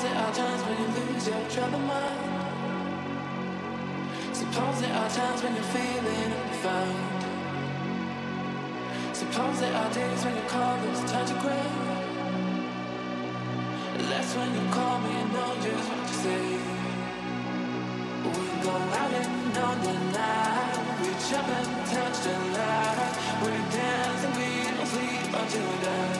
there are times when you lose your troubled mind. Suppose there are times when you're feeling unfound. Suppose there are days when your colors touch the ground. That's when you call me and know just what to say. We go out and on the night. We jump and touch the light. We dance and we don't sleep until we die.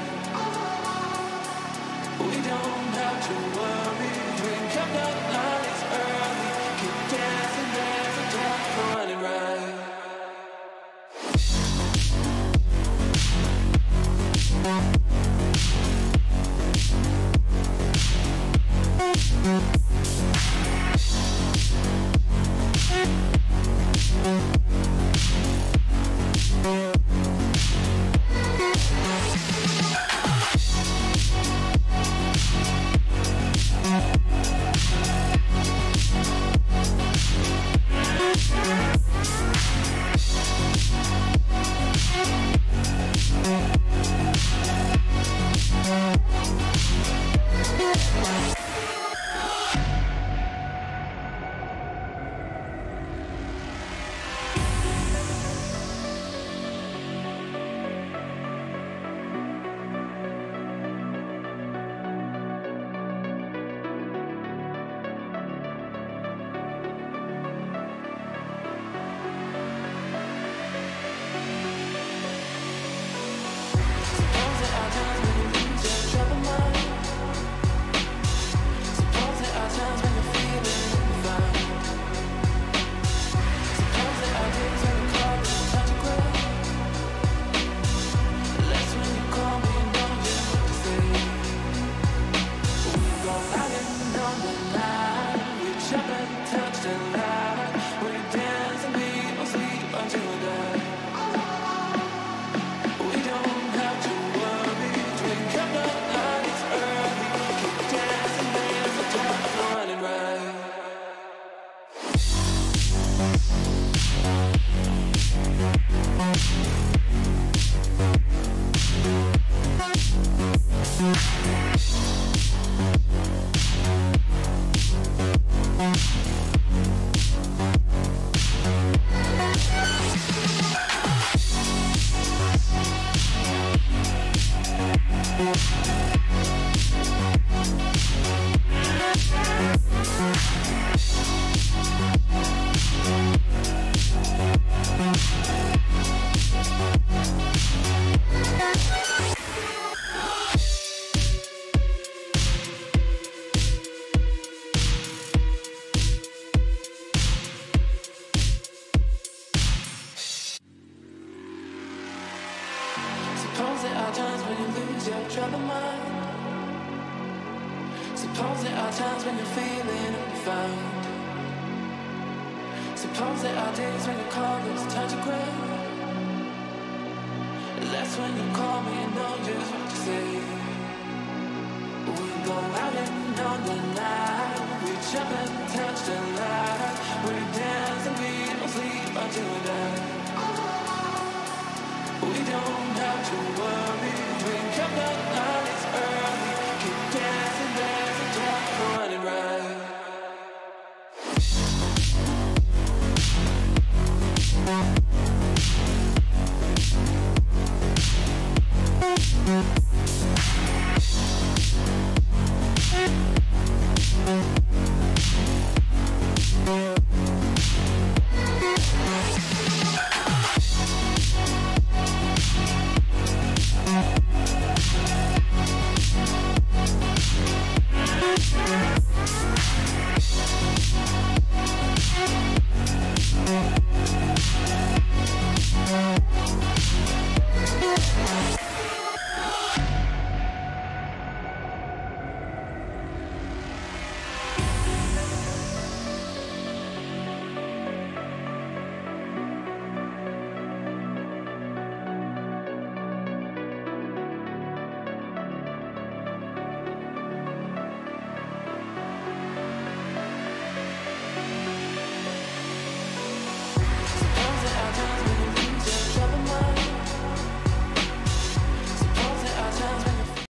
We don't have to worry. Drink up the lights early. Keep dancing, dancing, dancing, running right. Suppose there are times when you lose your troubled mind. Suppose there are times when you're feeling unfound. Suppose there are days when your colors touch the ground. That's when you call me and know just what to say. We go out and on the night. We jump and touch the light. We dance and we don't sleep until we die. We don't have to worry. Drink up the